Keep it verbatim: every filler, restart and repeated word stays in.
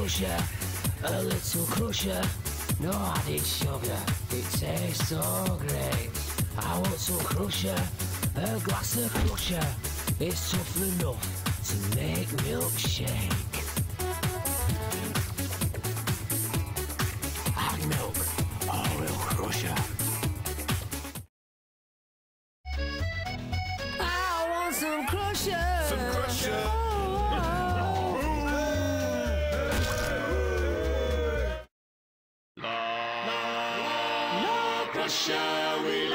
Crusha, a little Crusha, no added sugar, it tastes so great. I want some Crusha, a glass of Crusha, it's tough enough to make milkshake. Add milk, or will Crusha. I want some Crusha. Some Crusha. La, la, la, Crusha, we